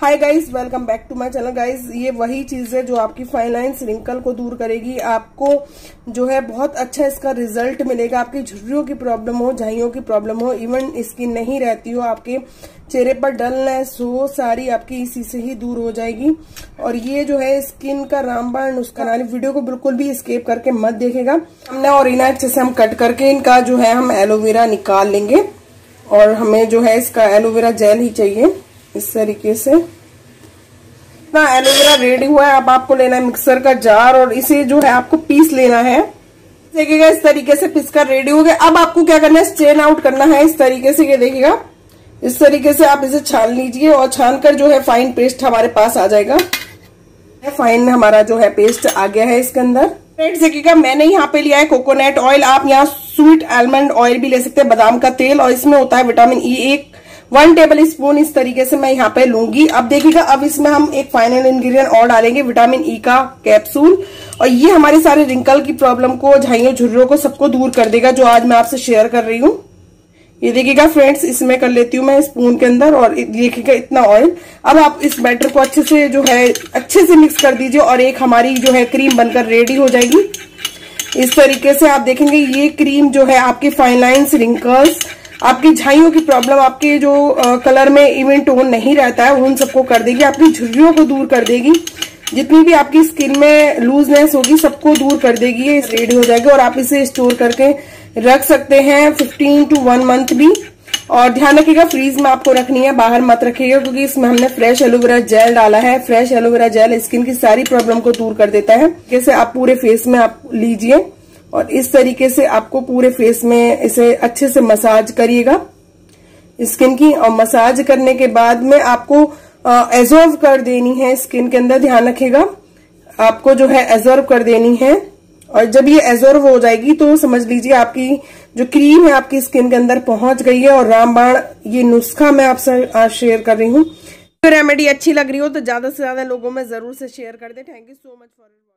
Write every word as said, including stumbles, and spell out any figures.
Hi guys, welcome back to my channel. Guys, ये वही चीज है जो आपकी फाइन लाइन्स, रिंकल को दूर करेगी। आपको जो है बहुत अच्छा इसका रिजल्ट मिलेगा। आपकी झुर्रियों की प्रॉब्लम हो, झाइयों की प्रॉब्लम हो, इवन स्किन नहीं रहती हो, आपके चेहरे पर डलनेस हो, सारी आपकी इसी से ही दूर हो जाएगी। और ये जो है स्किन का रामबाण नुस्खा, नानी वीडियो को बिल्कुल भी स्किप करके मत देखेगा। हमने और इन्हें अच्छे से हम कट करके इनका जो है हम एलोवेरा निकाल लेंगे। और हमें जो है इसका एलोवेरा जेल ही चाहिए। इस तरीके से इतना एलोवेरा रेडी हुआ है। अब आपको लेना है मिक्सर का जार और इसे जो है आपको पीस लेना है। देखिएगा इस तरीके से पीस कर रेडी हो गया। अब आपको क्या करना है, स्ट्रेन आउट करना है इस तरीके से। ये देखिएगा इस तरीके से आप इसे छान लीजिए और छान कर जो है फाइन पेस्ट हमारे पास आ जाएगा। फाइन हमारा जो है पेस्ट आ गया है इसके अंदर। फ्रेंड्स देखिएगा मैंने यहाँ पे लिया है कोकोनट ऑयल। आप यहाँ स्वीट आलमंड ऑयल भी ले सकते हैं, बादाम का तेल, और इसमें होता है विटामिन ई। एक वन टेबल स्पून इस तरीके से मैं यहाँ पे लूंगी। अब देखिएगा अब इसमें हम एक फाइनल इंग्रेडिएंट और डालेंगे, विटामिन ई का कैप्सूल। और ये हमारे सारे रिंकल की प्रॉब्लम को, झाइयों झुर्रियों को सबको दूर कर देगा, जो आज मैं आपसे शेयर कर रही हूँ। ये देखिएगा फ्रेंड्स, इसमें कर लेती हूँ मैं स्पून के अंदर। और देखिएगा इतना ऑयल। अब आप इस बैटर को अच्छे से जो है अच्छे से मिक्स कर दीजिए और एक हमारी जो है क्रीम बनकर रेडी हो जाएगी। इस तरीके से आप देखेंगे ये क्रीम जो है आपकी फाइन लाइन्स, रिंकल्स, आपकी झाइयों की प्रॉब्लम, आपके जो आ, कलर में इवन टोन नहीं रहता है, उन सबको कर देगी। आपकी झुर्रियों को दूर कर देगी। जितनी भी आपकी स्किन में लूजनेस होगी सबको दूर कर देगी। ये रेडी हो जाएगी और आप इसे स्टोर करके रख सकते हैं फिफ्टीन टू वन मंथ भी। और ध्यान रखिएगा फ्रीज में आपको रखनी है, बाहर मत रखिएगा, क्योंकि इसमें हमने फ्रेश एलोवेरा जेल डाला है। फ्रेश एलोवेरा जेल स्किन की सारी प्रॉब्लम को दूर कर देता है। जैसे आप पूरे फेस में आप लीजिए और इस तरीके से आपको पूरे फेस में इसे अच्छे से मसाज करिएगा स्किन की। और मसाज करने के बाद में आपको एब्जॉर्ब कर देनी है स्किन के अंदर। ध्यान रखिएगा आपको जो है एब्जॉर्ब कर देनी है। और जब ये एब्जॉर्ब हो जाएगी तो समझ लीजिए आपकी जो क्रीम है आपकी स्किन के अंदर पहुंच गई है। और रामबाण ये नुस्खा मैं आपसे आज शेयर कर रही हूँ। रेमेडी अच्छी लग रही हो तो ज्यादा से ज्यादा लोगों में जरूर से शेयर कर दे। Thank you so much for